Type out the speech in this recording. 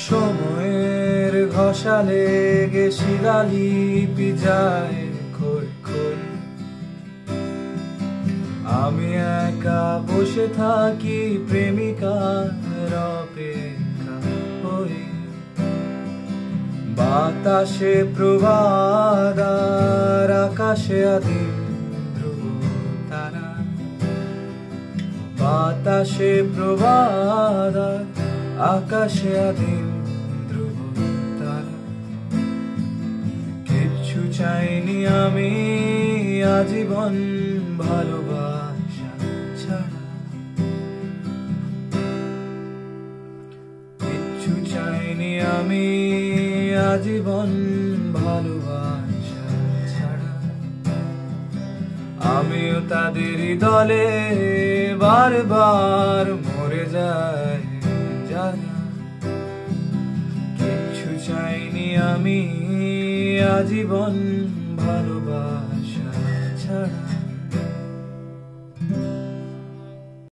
সময়ের ঘষা লেগে শিলালিপি যায় খই খই। আমি একা বসে থাকি প্রেমিকার অপেক্ষা হই। বাতাসে প্রবাদ আর আকাশে আদিম ধ্রুব তারা। বাতাসে প্রবাদ আর আকাশে আদিম ধ্রুব তারা। কিচ্ছু চাইনি আমি আজীবন ভালোবাসা ছাড়া। কিচ্ছু চাইনি আমি আজীবন ভালোবাসা ছাড়া। আমিও তাদেরই দলে বারবার মরে যাই যারা। কিচ্ছু চাইনি আমি আজীবন ভালোবাসা ছাড়া।